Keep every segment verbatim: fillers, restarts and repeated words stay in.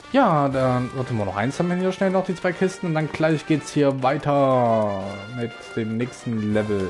Ja, dann warte mal noch eins haben wir hier schnell noch die zwei Kisten und dann gleich geht's hier weiter mit dem nächsten Level.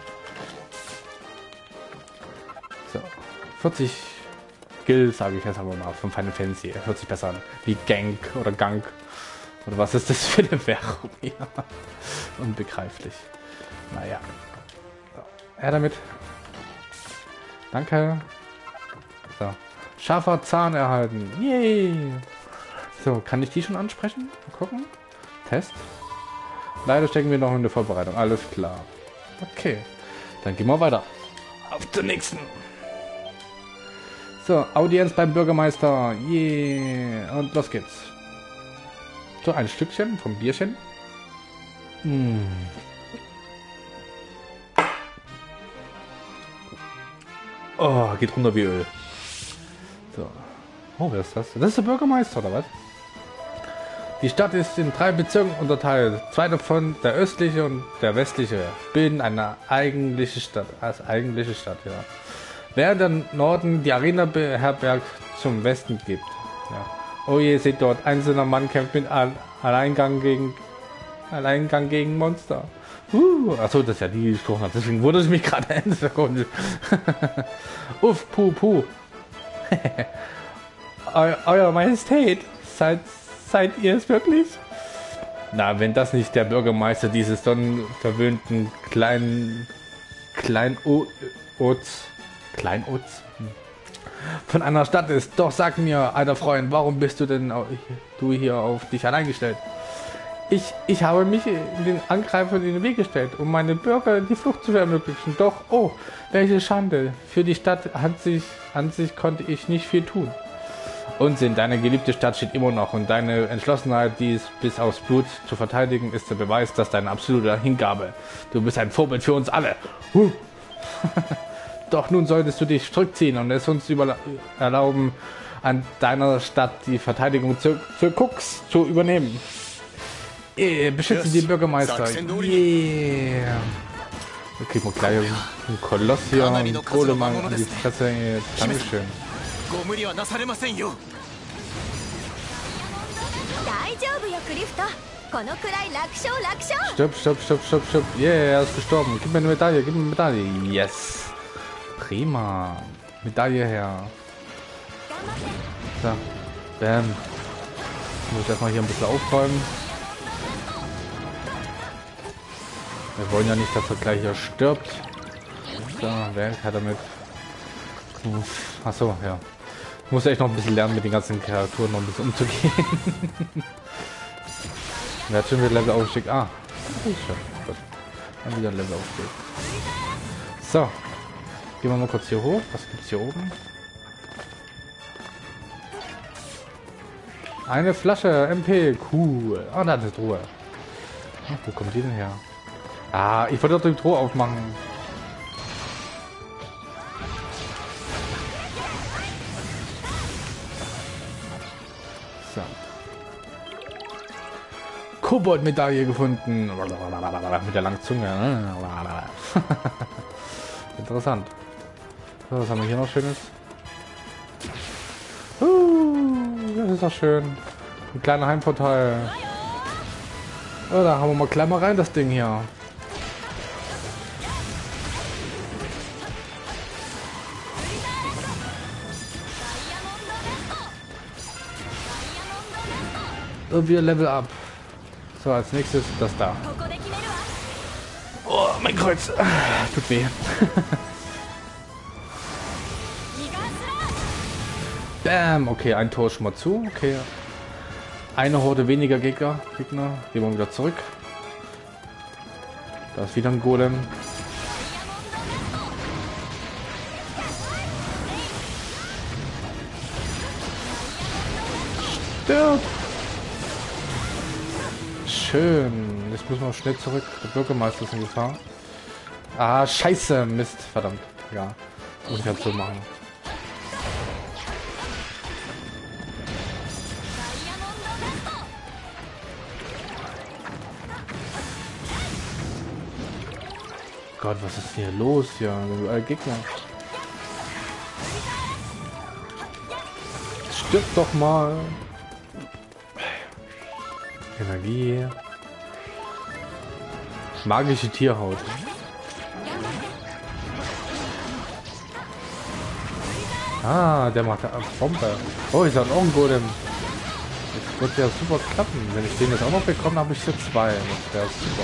So, vierzig Skill, sage ich jetzt aber mal, von Final Fantasy. Hört sich besser an. Wie Gank oder Gank. Oder was ist das für eine Währung? Ja. Unbegreiflich. Naja. So, her damit. Danke. So. Scharfer Zahn erhalten. Yay. So, kann ich die schon ansprechen? Mal gucken. Test. Leider stecken wir noch in der Vorbereitung. Alles klar. Okay. Dann gehen wir weiter. Auf zur nächsten. So, Audienz beim Bürgermeister. Yeah. Und los geht's. So, ein Stückchen vom Bierchen. Hm. Oh, geht runter wie Öl. So. Oh, wer ist das? Das ist der Bürgermeister, oder was? Die Stadt ist in drei Bezirken unterteilt. Zwei davon, der östliche und der westliche, bilden eine eigentliche Stadt. Als eigentliche Stadt, ja. Während der Norden die Arena beherbergt zum Westen gibt. Ja. Oh je, seht dort, einzelner Mann kämpft mit Alleingang gegen Alleingang gegen Monster. Uh, achso, das ist ja die, die gesprochen hat. Deswegen wundere ich mich gerade eine Sekunde. Uff, puh, puh. Eu Euer Majestät, seid, seid ihr es wirklich? Na, wenn das nicht der Bürgermeister dieses sonnenverwöhnten kleinen Kleinods Kleinods von einer Stadt ist. Doch sag mir, alter Freund, warum bist du denn du hier auf dich allein gestellt? Ich, ich habe mich den Angreifern in den Weg gestellt, um meine Bürger die Flucht zu ermöglichen. Doch, oh, welche Schande. Für die Stadt an sich, an sich konnte ich nicht viel tun. Unsinn, deine geliebte Stadt steht immer noch und deine Entschlossenheit, dies bis aufs Blut zu verteidigen, ist der Beweis, dass deine absolute Hingabe. Du bist ein Vorbild für uns alle. Huh. Doch nun solltest du dich zurückziehen und es uns erlauben, an deiner Stadt die Verteidigung zu, zu Cooks zu übernehmen. Yeah, beschütze yes. Die Bürgermeister. Yeah. Da kriegen wir gleich einen Koloss hier und Kohlemann an die Fresse. Dankeschön. Stopp, stopp, stopp, stopp, stopp. Yeah, er ist gestorben. Gib mir eine Medaille, gib mir eine Medaille. Yes. Prima. Medaille her. So. Bam. Muss ich erstmal hier ein bisschen aufräumen. Wir wollen ja nicht, dass er gleich hier stirbt. So, wer hat damit? Achso, ja. Ich muss echt noch ein bisschen lernen, mit den ganzen Kreaturen noch ein bisschen umzugehen. Wer hat schon wieder Level aufstieg? Ah, das ist schon. Gut. Dann wieder Level aufstieg. So. Gehen wir mal kurz hier hoch. Was gibt's hier oben? Eine Flasche M P. Cool. Ah, da ist eine Truhe. Ach, wo kommt die denn her? Ah, ich wollte doch die Truhe aufmachen. So. Kobold-Medaille gefunden. Mit der langen Zunge. Interessant. So, was haben wir hier noch Schönes? Uh, das ist doch schön. Ein kleiner Heimvorteil. Oh, da haben wir mal gleich mal rein, das Ding hier. Und wir Level up. So, als nächstes das da. Oh, mein Kreuz. Tut weh. Bam. Okay, ein Tor schon mal zu. Okay. Eine Horde weniger Gegner. Gegner. Gehen wir wieder zurück. Da ist wieder ein Golem. Stirb. Schön. Jetzt müssen wir schnell zurück. Der Bürgermeister ist in Gefahr. Ah, scheiße. Mist. Verdammt. Ja. Das muss ich halt so machen. Gott, was ist hier los hier? Überall Gegner. Stirb doch mal. Energie. Magische Tierhaut. Ah, der macht eine Bombe. Oh, ich sag auch ein Golem. Das wird ja super klappen. Wenn ich den jetzt auch noch bekomme, habe ich hier zwei. Das wäre super.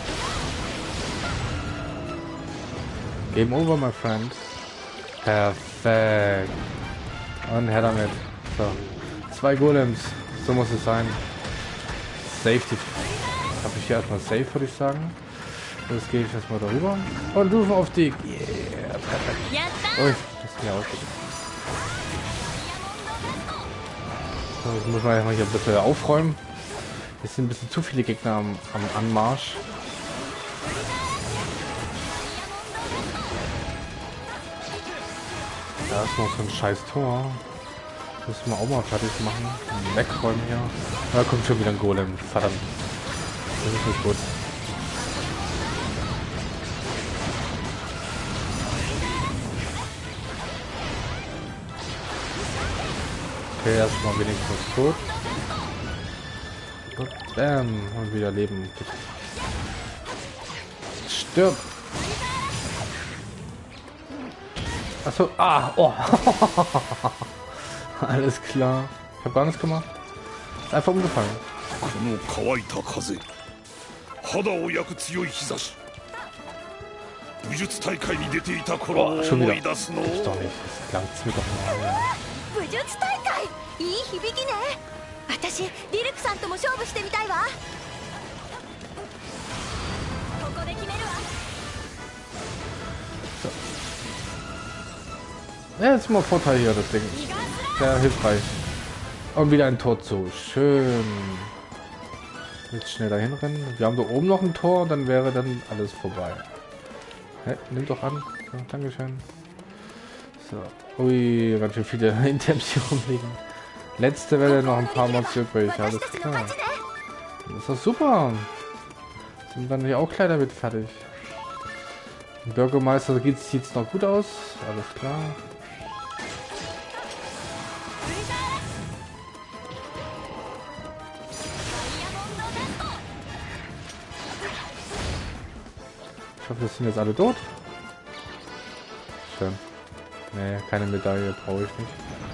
Game over, my friend. Perfekt. Und her damit. So. Zwei Golems. So muss es sein. Safety. Habe ich hier erstmal safe, würde ich sagen. Jetzt gehe ich erstmal darüber. Und rufe auf die. Yeah, perfekt. Oh, das ist mir ausgegangen. So, jetzt muss man ja hier ein bisschen aufräumen. Es sind ein bisschen zu viele Gegner am, am Anmarsch. Da ist noch so ein scheiß Tor. Das müssen wir auch mal fertig machen. Wegräumen hier. Da kommt schon wieder ein Golem. Verdammt. Das ist nicht gut. Okay, erstmal wenigstens tot. Und bam. Und wieder leben. Stirb. Achso, ah, oh. Alles klar. Ich hab gar nichts gemacht. Ist einfach umgefallen. Oh, schon wieder. Ist doch nicht. Das klangt's mir doch mal. 武術大会いい響きね。私リルクさんとも勝負してみたいわ。ここで決めるわ。 Ja, ist immer ein Vorteil hier, das Ding. Sehr hilfreich. Und wieder ein Tor zu. Schön. Jetzt schnell dahin rennen. Wir haben da oben noch ein Tor, dann wäre dann alles vorbei. Hey, nimm doch an. So, Dankeschön. So. Ui, ganz schön viele Items hier rumliegen. Letzte Welle, noch ein paar Mods übrig. Alles klar. Das ist doch super. Sind wir nicht auch gleich damit fertig? Bürgermeister sieht es noch gut aus. Alles klar. Ich hoffe, das sind jetzt alle tot. Schön. Nee, keine Medaille brauche ich nicht.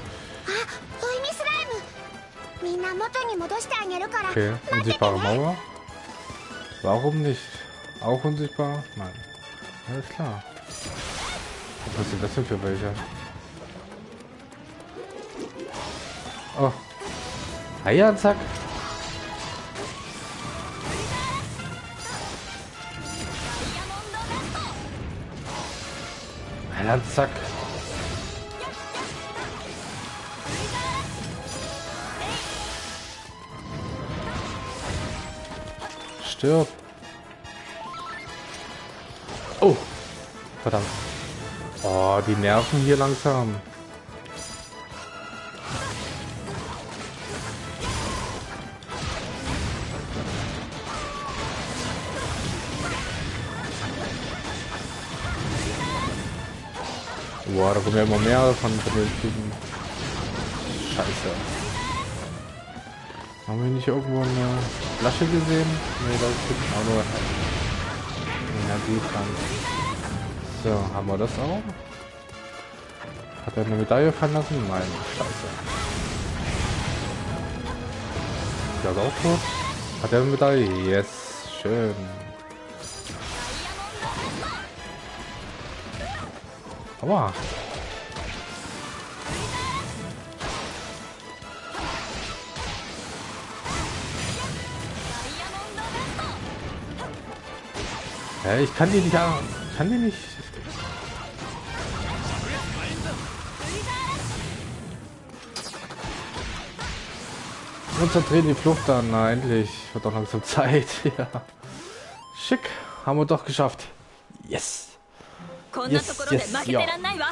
Okay, unsichtbare Mauer. Warum nicht? Auch unsichtbar? Nein. Alles klar. Was sind das denn für welche? Oh. Ah ja, zack. Ja, zack. Stirb. Oh. Verdammt. Oh, die nerven hier langsam. Boah, da kommen ja immer mehr von den Typen. Scheiße. Haben wir nicht irgendwo eine Flasche gesehen? Ne, da ist auch nur Energietrank. So, haben wir das auch? Hat er eine Medaille fallen lassen? Nein, scheiße. Der ist auch tot. Hat er eine Medaille? Yes, schön. Aua. Ja, ich kann die nicht, ich kann die nicht. Konzentrieren die Flucht an, na endlich, wird doch langsam Zeit. Ja. Schick, haben wir doch geschafft. Yes. Yes, yes, ja.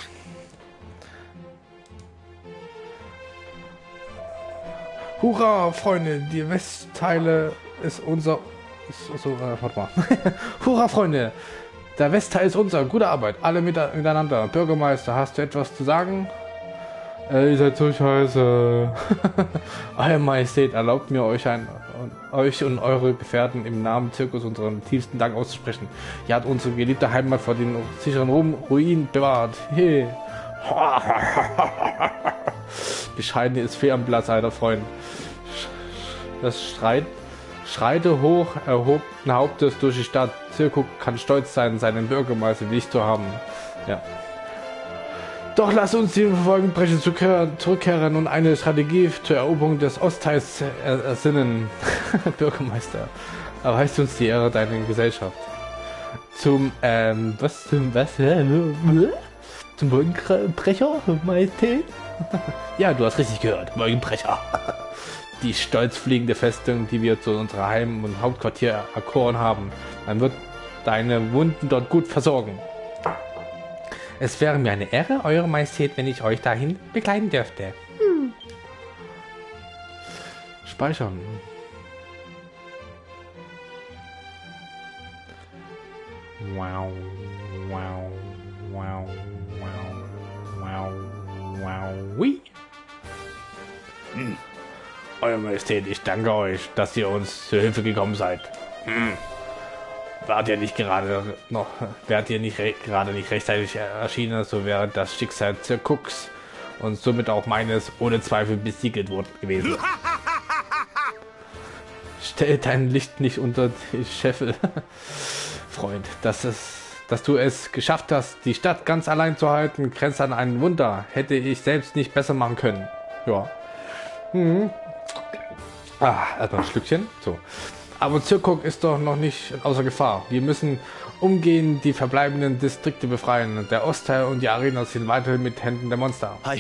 Hurra, Freunde, die Westteile ist unser... Ist, so, äh, warte mal. Hurra, Freunde, der Westteil ist unser. Gute Arbeit, alle mit, miteinander. Bürgermeister, hast du etwas zu sagen? Äh, ihr seid so scheiße. Euer Majestät, erlaubt mir euch ein, euch und eure Gefährten im Namen Zirkus unseren tiefsten Dank auszusprechen. Ihr habt unsere geliebte Heimat vor den sicheren Ruhm, Ruin bewahrt. Hey. Bescheidene ist fehl am Platz, alter Freund. Das Streit, schreite hoch, erhobenen Hauptes durch die Stadt. Zirkus kann stolz sein, seinen Bürgermeister wie ich zu haben. Ja. Doch lass uns den Verfolgungsbrechen zurückkehren und eine Strategie zur Eroberung des Ostteils ersinnen. Bürgermeister, erweist uns die Ehre deiner Gesellschaft. Zum, ähm, was, zum, was, zum Wolkenbrecher, Majestät? Ja, du hast richtig gehört, Wolkenbrecher. Die stolz fliegende Festung, die wir zu unserer Heim- und Hauptquartier erkoren haben. Man wird deine Wunden dort gut versorgen. Es wäre mir eine Ehre, Eure Majestät, wenn ich euch dahin begleiten dürfte. Hm. Speichern. Wow, wow, wow, wow, wow, wow, oui. Hm. Eure Majestät, ich danke euch, dass ihr uns zur Hilfe gekommen seid. Hm. Wart ihr nicht gerade noch, wärt ihr nicht gerade nicht rechtzeitig erschienen, so wäre das Schicksal Zirkus und somit auch meines ohne Zweifel besiegelt worden gewesen. Stell dein Licht nicht unter die Scheffel, Freund. Dass, es, dass du es geschafft hast, die Stadt ganz allein zu halten, grenzt an ein Wunder. Hätte ich selbst nicht besser machen können. Ja. Hm. Ah, erstmal ein Schlückchen. So. Aber Zirkus ist doch noch nicht außer Gefahr. Wir müssen umgehend die verbleibenden Distrikte befreien. Der Ostteil und die Arena sind weiterhin mit Händen der Monster. Hi.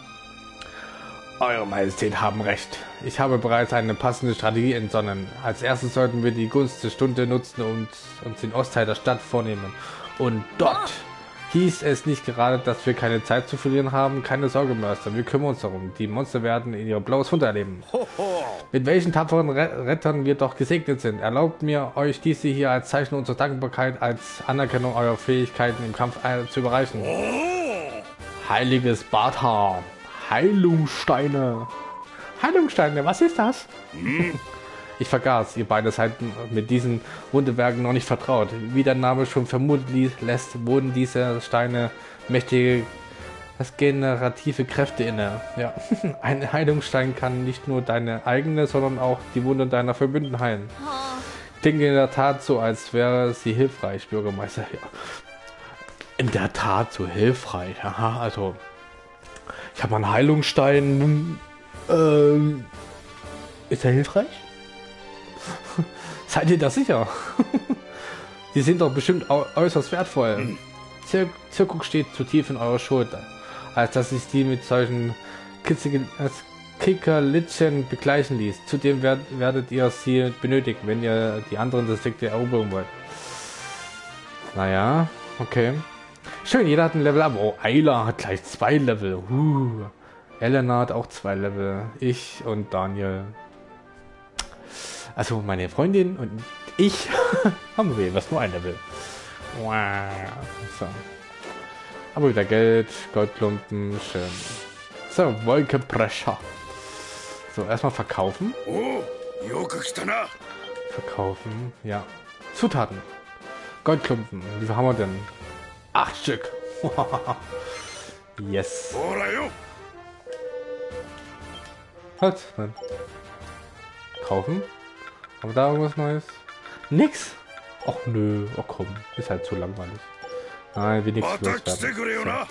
Eure Majestät haben recht. Ich habe bereits eine passende Strategie entsonnen. Als erstes sollten wir die Gunst der Stunde nutzen und uns den Ostteil der Stadt vornehmen. Und dort hieß es nicht gerade, dass wir keine Zeit zu verlieren haben. Keine Sorge, Mörster, wir kümmern uns darum. Die Monster werden in ihr blaues Wunder erleben. Mit welchen tapferen Rettern wir doch gesegnet sind. Erlaubt mir, euch diese hier als Zeichen unserer Dankbarkeit, als Anerkennung eurer Fähigkeiten im Kampf zu überreichen. Heiliges Badhaar. Heilungssteine. Heilungssteine, was ist das? Ich vergaß, ihr beide seid mit diesen Wunderwerken noch nicht vertraut. Wie der Name schon vermuten lässt, wurden diese Steine mächtige das generative Kräfte inne. Ja. Ein Heilungsstein kann nicht nur deine eigene, sondern auch die Wunden deiner Verbündeten heilen. Klingt in der Tat so, als wäre sie hilfreich, Bürgermeister. Ja. In der Tat so hilfreich. Aha, also ich habe einen Heilungsstein. Ähm, ist er hilfreich? Seid ihr da sicher? Die sind doch bestimmt äußerst wertvoll. Zir Zirkus steht zu tief in eurer Schuld, als dass ich die mit solchen kitzigen Kickerlitzchen begleichen ließ. Zudem werd werdet ihr sie benötigen, wenn ihr die anderen Distrikte erobern wollt. Naja, okay. Schön, jeder hat ein Level ab. Oh, Ayla hat gleich zwei Level. Uh. Elena hat auch zwei Level. Ich und Daniel. Also meine Freundin und ich haben wir was nur ein Level. Wow. So. Aber wieder Geld, Goldklumpen, schön. So, Wolkenbrecher. So, erstmal verkaufen. Verkaufen, ja. Zutaten. Goldklumpen. Wie viel haben wir denn? Acht Stück. Yes. Halt. Nein. Kaufen. Aber da irgendwas Neues? Nix. Och nö. Oh komm. Ist halt zu langweilig. Nein, wir nichts loswerden.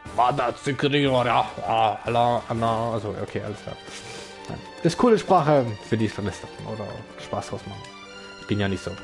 So. Also, okay, alles klar. Das ist coole Sprache für die Verlästerten oder Spaß draus machen. Ich bin ja nicht so.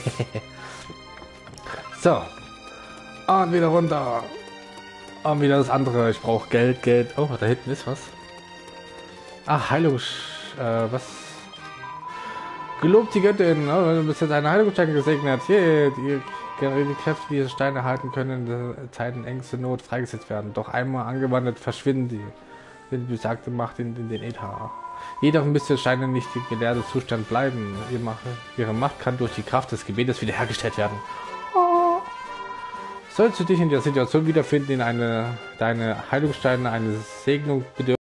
So. Und wieder runter. Und wieder das andere. Ich brauche Geld, Geld. Oh, da hinten ist was. Ach, Heilung. Äh, was? Gelobt die Göttin. Oh, du bist jetzt eine Heilungsstein gesegnet. Yeah, die, die Kräfte, die diese Steine halten können, in der Zeiten engste Not freigesetzt werden. Doch einmal angewandt verschwinden die. Die besagte Macht in, in den Äther. Jedoch müsste Steine nicht im gelehrten Zustand bleiben. Ihre Macht kann durch die Kraft des Gebetes wiederhergestellt werden. Oh. Sollst du dich in der Situation wiederfinden, in eine deine Heilungssteine eine Segnung bedürfen,